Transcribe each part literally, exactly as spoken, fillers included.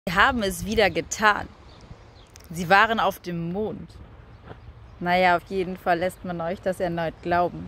Sie haben es wieder getan. Sie waren auf dem Mond. Naja, auf jeden Fall lässt man euch das erneut glauben.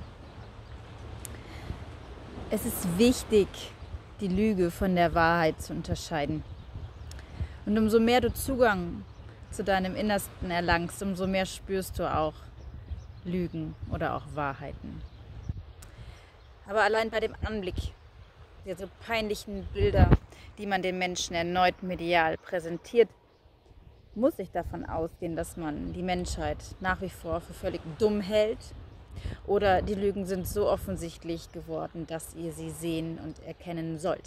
Es ist wichtig, die Lüge von der Wahrheit zu unterscheiden. Und umso mehr du Zugang zu deinem Innersten erlangst, umso mehr spürst du auch Lügen oder auch Wahrheiten. Aber allein bei dem Anblick der so peinlichen Bilder, die man den Menschen erneut medial präsentiert, muss ich davon ausgehen, dass man die Menschheit nach wie vor für völlig dumm hält, oder die Lügen sind so offensichtlich geworden, dass ihr sie sehen und erkennen sollt.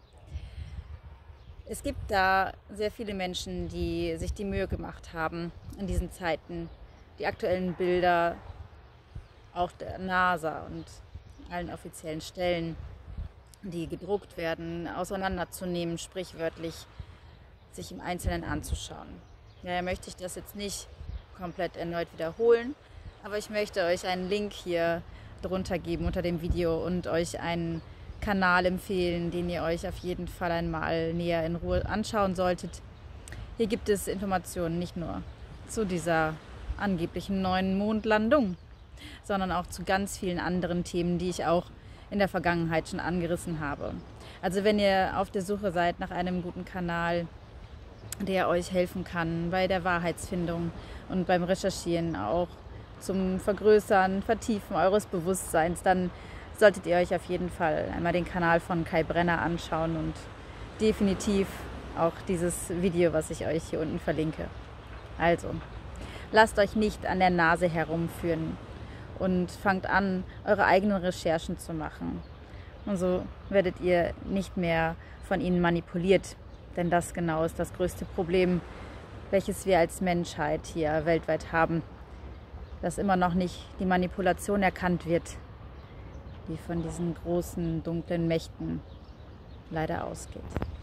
Es gibt da sehr viele Menschen, die sich die Mühe gemacht haben, in diesen Zeiten die aktuellen Bilder auch der NASA und allen offiziellen Stellen, die gedruckt werden, auseinanderzunehmen, sprichwörtlich sich im Einzelnen anzuschauen. Daher möchte ich das jetzt nicht komplett erneut wiederholen, aber ich möchte euch einen Link hier drunter geben unter dem Video und euch einen Kanal empfehlen, den ihr euch auf jeden Fall einmal näher in Ruhe anschauen solltet. Hier gibt es Informationen nicht nur zu dieser angeblichen neuen Mondlandung, sondern auch zu ganz vielen anderen Themen, die ich auch in der Vergangenheit schon angerissen habe. Also wenn ihr auf der Suche seid nach einem guten Kanal, der euch helfen kann bei der Wahrheitsfindung und beim Recherchieren, auch zum Vergrößern, Vertiefen eures Bewusstseins, dann solltet ihr euch auf jeden Fall einmal den Kanal von Kai Brenner anschauen und definitiv auch dieses Video, was ich euch hier unten verlinke. Also, lasst euch nicht an der Nase herumführen und fangt an, eure eigenen Recherchen zu machen. Und so werdet ihr nicht mehr von ihnen manipuliert, denn das genau ist das größte Problem, welches wir als Menschheit hier weltweit haben, dass immer noch nicht die Manipulation erkannt wird, die von diesen großen, dunklen Mächten leider ausgeht.